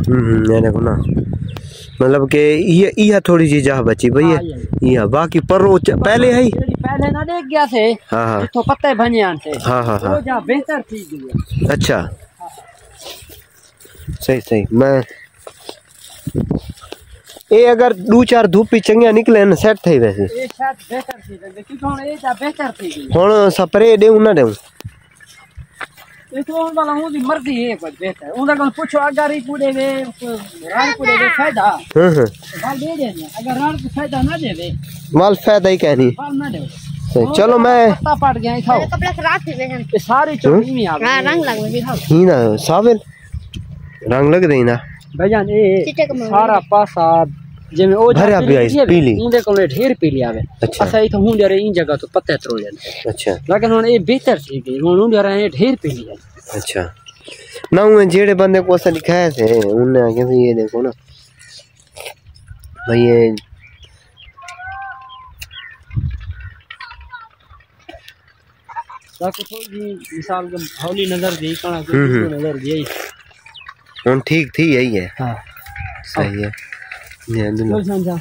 ये देखो ना, मतलब के ये थोड़ी सी जहाँ बची भैया, ये बाकी पर पहले है पहले ना देख गया थे। हाँ तो पत्ते भंजे थे। हाँ हाँ हाँ, वो बेहतर थी। अच्छा सही सही। मैं ये अगर 2-4 धूप ही चंगिया निकले न सेट थी वैसे। ये शायद बेहतर थी, क्योंकि हुन ये जा बेहतर थी। हुन स्प्रे देऊ ना देऊ, ये तो उन वाला हूं दी मर्जी है कुछ बेहतर। उनका कोन पूछो अगर ही पूरे वे रान पूरे वे फायदा। हां हां, बाल दे दे, अगर रान को फायदा ना देवे माल फायदा ही कहनी। बाल ना दे। चलो मैं पत्ता पड़ गया था, कपड़ा खराब थे वे। ये सारी चोरी में आ गई। रंग लग गई था ही ना, सावेल रंग लग रही ना भैयान। ये सारा पासा जे में ओ भरा भी है पीली। उनके को ढेर पीली आवे। अच्छा ही तो हूं जरे इन जगह तो पत्ते तोड़ जाते। अच्छा, लेकिन हुन ये बेहतर थी गई। हुन जरे ढेर पीली है। अच्छा ना, वो जेड़े बंदे को ऐसा दिखाया थे उन्होंने आगे भी ये देखो ना भाई, ये ताकि थोड़ी मिसाल के हौली नजर दी कणा के नजर दी उन ठीक थी यही है। हां सही है। ये दुल्ला समझा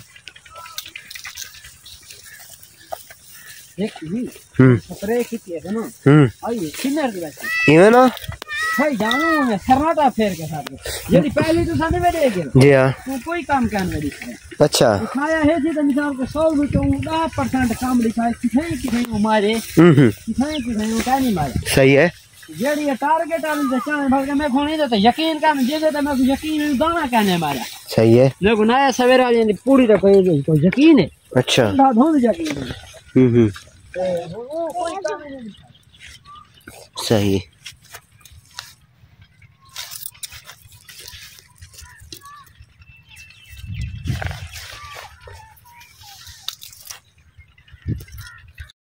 एक भी स्प्रे की है ना। आइए किन्नर की बात ये ना सही जानू मैं सरनाटा फेर के साथ यदि पहले तो सामने में देखे जी हां, तो कोई काम करने वाली है। अच्छा दिखाया है जी, तो मिसाल के 100 में तो 10% काम लिखा है किथे वो मारे किथे वो का नहीं मारे। सही है। जेडी टारगेट आने से चाहे भाग मैं खोनी देता यकीन का जे देता मैं यकीन दाना कहने मारा। सही है। देखो नया सवेरा वाली पूरी तो कोई यकीन है। अच्छा धोन यकीन है। कोई काम नहीं। सही।